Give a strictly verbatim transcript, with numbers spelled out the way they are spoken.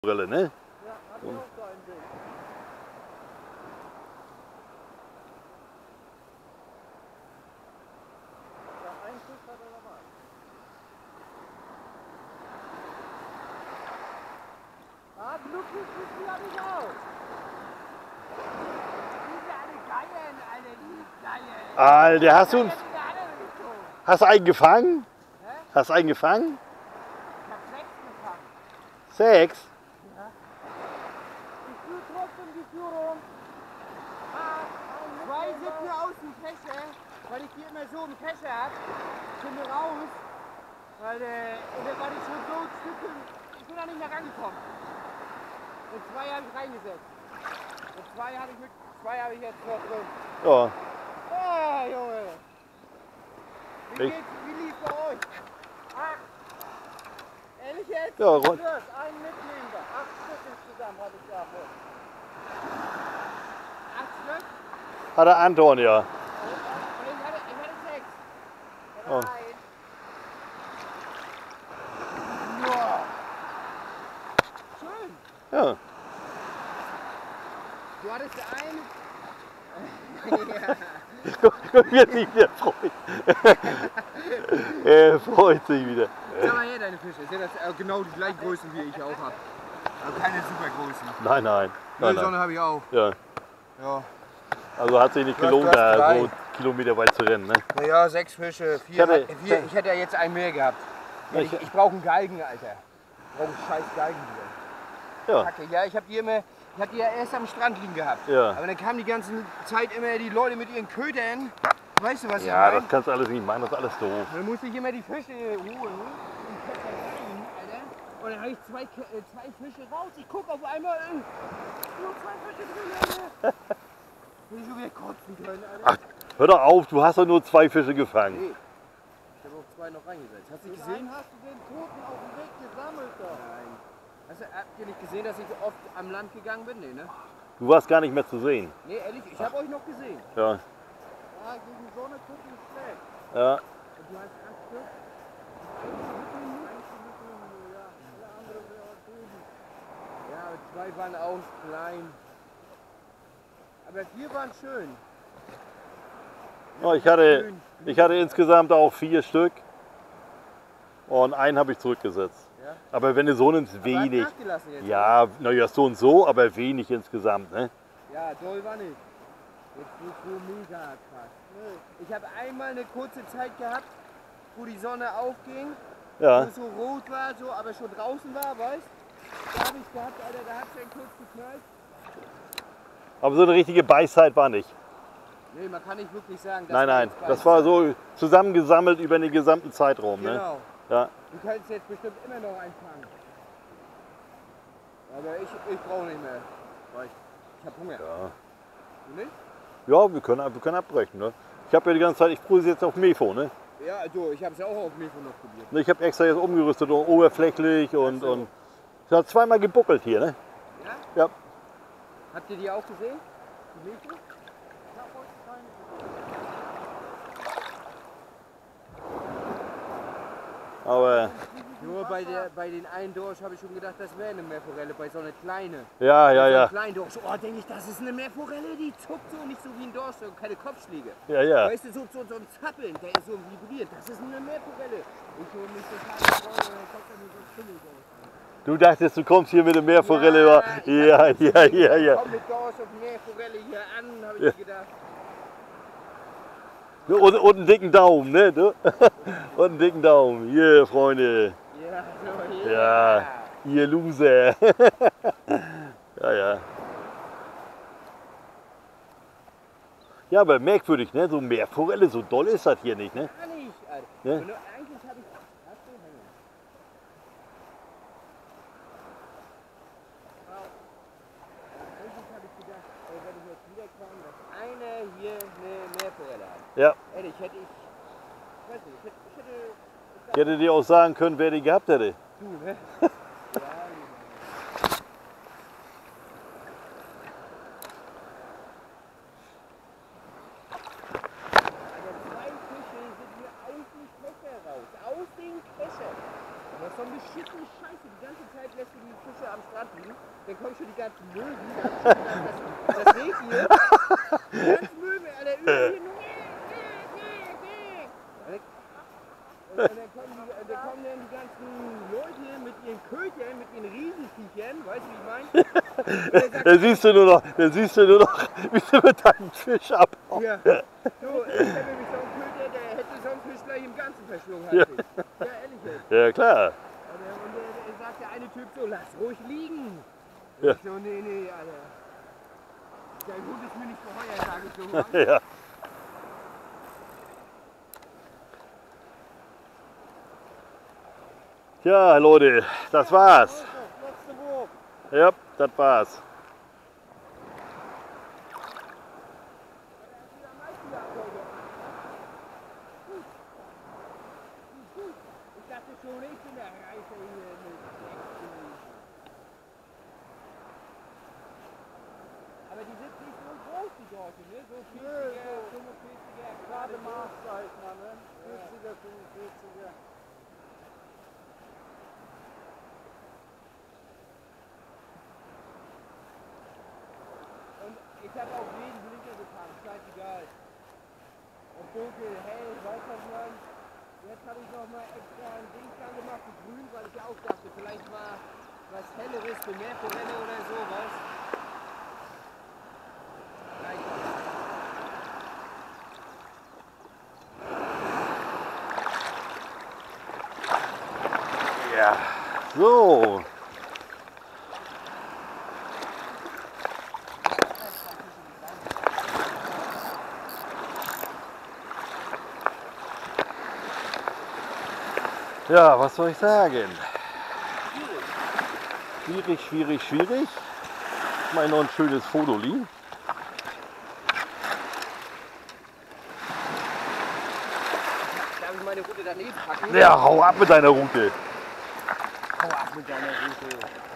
Brille, ne? Ja, hat auch so ein Ding. Ja, ein Fisch hat er dabei. Ah, Glücklich, die habe ich auch. Diese alle Geilen, alle die Geilen. Alter, hast du einen, Die alle gezogen. hast du einen gefangen? Hä? Hast du einen gefangen? Ich hab sechs gefangen. Sechs? Ja. Ich führe trotzdem die Führung. Ah, zwei sitzen aus dem Kescher, weil ich die immer so im Kescher hab. Ich bin raus, weil äh, da war ich schon so ein Stückchen, ich bin da nicht mehr rangekommen. Und zwei habe ich reingesetzt. Und zwei habe ich mit, zwei habe ich jetzt noch drin. Ja. Ah, Junge. Wie Ich- geht's, wie lief's bei euch? Acht. Ehrlich jetzt? Ja, Ron- Plus, einen mitnehmen wir. Acht Stück insgesamt habe ich davon. Acht Stück? Hat der Anton, ja. Und ich hatte, ich hatte sechs. Oh. Drei. Ja. Schön. Ja. Du hattest einen. Ja. Guck, guck, wie er sich wieder freut. Er freut sich wieder. Sag mal her, deine Fische. Sind das äh, genau die gleichen Größen, wie ich auch habe? Also keine super Größen. Nein, nein. nein, Sonne nein. habe ich auch. Ja. Ja. Also hat sich nicht Du hast- gelohnt, du hast da drei. so Kilometer weit zu rennen, ne? Naja, sechs Fische, vier. Ich hatte- vier ich hätte ja jetzt einen mehr gehabt. Ja, Ich, ich- ich brauche einen Galgen, Alter. Ich brauche einen scheiß Galgen wieder. Ja. Kacke. Ja, ich habe die immer, ich habe die ja erst am Strand liegen gehabt. Ja. Aber dann kamen die ganze Zeit immer die Leute mit ihren Ködern. Weißt du, was Ja, ich meine? das kannst du alles nicht machen, das ist alles doof. Dann musste ich immer die Fische holen, im Kescher rein, Alter. Und dann habe ich zwei, Ke- äh, zwei Fische raus. Ich gucke auf einmal, äh, nur zwei Fische drin, Alter. Will ich schon wieder kotzen können, Alter. Ach, hör doch auf, du hast doch nur zwei Fische gefangen. Nee. Ich habe auch zwei noch reingesetzt. Hast du nicht gesehen? Hast du den Toten auf dem Weg gesammelt doch? Nein. Hast du, habt ihr nicht gesehen, dass ich oft am Land gegangen bin? Nee, ne? Du warst gar nicht mehr zu sehen. Nee, ehrlich, ich habe euch noch gesehen. Ja. Ja, gegen Sonne gucken ist schlecht. Ja. Und du hast acht Stück? Alle anderen wären drüben. Ja, aber zwei waren auch klein. Aber vier waren schön. Ja, ich, hatte, Schön. ich hatte insgesamt auch vier Stück. Und einen habe ich zurückgesetzt. Ja. Aber wenn du so nimmst, Aber hat wenig. nachgelassen jetzt, Ja, naja, so und so, aber wenig insgesamt. Ne? oder? Ja, doll war nicht. Jetzt nicht so mega krass. Nee. Ich habe einmal eine kurze Zeit gehabt, wo die Sonne aufging, wo Ja. es so rot war, so, aber schon draußen war, weißt du? Da habe ich gehabt, Alter, da hat es kurz geknallt. Aber so eine richtige Beißzeit war nicht. Nee, man kann nicht wirklich sagen, dass Nein, wir nein, jetzt das beißen. war so zusammengesammelt über den gesamten Zeitraum. Ne? Genau. Ja. Du kannst jetzt bestimmt immer noch einfangen. Aber ich, ich brauche nicht mehr. Weil ich, ich habe Hunger. Ja. Du nicht? Ja, wir können, wir können abbrechen. Ne? Ich habe ja die ganze Zeit, ich probiere jetzt auf Mefo. Ne? Ja, also ich habe es ja auch auf Mefo noch probiert. Ich habe extra jetzt umgerüstet und oberflächlich und, Ach so. und ich habe zweimal gebuckelt hier. Ne? Ja? Ja. Habt ihr die auch gesehen? Die Mefo? Ich hab euch keine Aber Nur bei, der, bei den einen Dorsch habe ich schon gedacht, das wäre eine Meerforelle. Bei so einer kleinen. ja, ja, Bei so ja. einem kleinen Dorsch. Oh, denke ich, das ist eine Meerforelle, die zuckt so, nicht so wie ein Dorsch, so keine Kopfschläge. Ja, ja. Weißt du, so, so, so ein Zappeln, der ist so vibriert. Das ist eine Meerforelle. Ich hole mich total freuen, dann kommt er mir so chillig aus. Du dachtest, du kommst hier mit der Meerforelle. Ja, Ja, ich ja, hab ja, gedacht, ja, ja. Komm mit Dorsch und Meerforelle hier an, habe ich Ja. gedacht. Und, und einen dicken Daumen, ne? Du? Und einen dicken Daumen. Hier, Freunde. Ja, so, Ja, ihr Loser. Ja, ja. Ja, aber merkwürdig, ne? So Meerforelle, so doll ist das hier nicht, ne? Gar nicht, Alter. Ne? Und nur, eigentlich habe ich. Hast du? Hängen. Eigentlich habe ich gedacht, ey, wenn ich jetzt wiederkomme, dass einer hier eine Meerforelle hat. Ja. Ehrlich, hätte ich. Ich weiß nicht, ich hätte. Ich hätte Ich hätte dir auch sagen können, wer die gehabt hätte. du, ne? Ja, genau. Aber zwei Fische sind mir aus dem Kescher raus. Aus dem Kescher. Das ist so eine beschissene Scheiße. Die ganze Zeit lässt du die Fische am Strand ranfliegen, dann kommen schon die ganzen Möwen, das, das, das Reh hier, die ganzen Möwen, Alter, überall hier nur, und dann kommen, die, dann kommen dann die ganzen Leute mit ihren Kötern, mit ihren Riesenviechern, weißt du, wie ich meine? Da siehst du nur noch, da siehst du nur noch, wie du mit deinem Fisch abhaust. Ja, so, ich hätte nämlich so einen Köter, der hätte so einen Fisch gleich im Ganzen verschlungen. Halt. Ja. Ja, ehrlich jetzt. Ja, klar. Und, der, und der, der sagt der eine Typ so, lass ruhig liegen. Ja. Ich so, nee, nee, Alter. Der Hund ist mir nicht geheuer, sage ich so. Ja. Ja, Leute, das war's. Letzte Wurf. Ja, das war's. Ich dachte schon, ich bin der Reiche hier mit Sechsen. Aber die sind nicht so groß, die Dorte, ne? So vierziger, fünfundvierziger, Gerade gerade mal. Maß, sag ich mal, ne? vierziger, fünfundvierziger. Und ich habe auf jeden Blinker getankt, scheißegal. Ob dunkel, hell, weiß was man. Jetzt habe ich noch mal extra ein Ding dran gemacht, für grün, weil ich auch dachte, vielleicht mal was Helleres für mehr Forelle oder sowas. Ja, so. Ja, was soll ich sagen? Schwierig, schwierig, schwierig. Ich meine, noch ein schönes Foto liegen. Darf ich meine Route daneben packen? Ja, hau ab mit deiner Route. Hau ab mit deiner Route.